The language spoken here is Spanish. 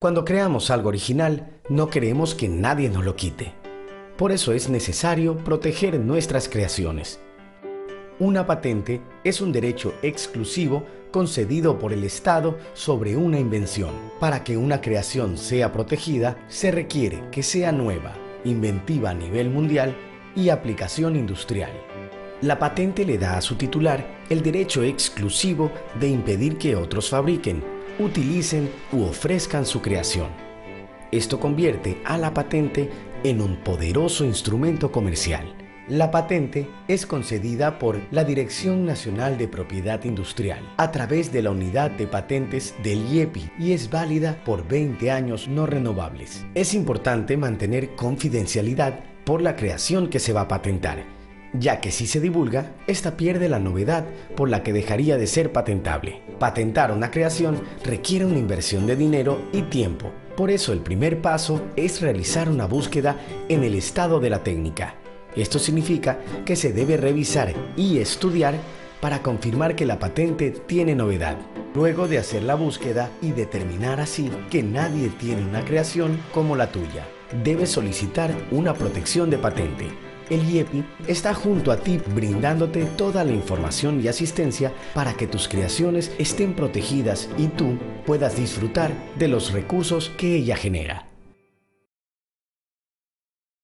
Cuando creamos algo original, no queremos que nadie nos lo quite. Por eso es necesario proteger nuestras creaciones. Una patente es un derecho exclusivo concedido por el Estado sobre una invención. Para que una creación sea protegida, se requiere que sea nueva, inventiva a nivel mundial y aplicación industrial. La patente le da a su titular el derecho exclusivo de impedir que otros fabriquen, utilicen u ofrezcan su creación. Esto convierte a la patente en un poderoso instrumento comercial. La patente es concedida por la Dirección Nacional de Propiedad Industrial a través de la Unidad de Patentes del IEPI y es válida por 20 años no renovables. Es importante mantener confidencialidad por la creación que se va a patentar, ya que si se divulga, esta pierde la novedad por la que dejaría de ser patentable. Patentar una creación requiere una inversión de dinero y tiempo. Por eso el primer paso es realizar una búsqueda en el estado de la técnica. Esto significa que se debe revisar y estudiar para confirmar que la patente tiene novedad. Luego de hacer la búsqueda y determinar así que nadie tiene una creación como la tuya, debes solicitar una protección de patente. El IEPI está junto a ti brindándote toda la información y asistencia para que tus creaciones estén protegidas y tú puedas disfrutar de los recursos que ella genera.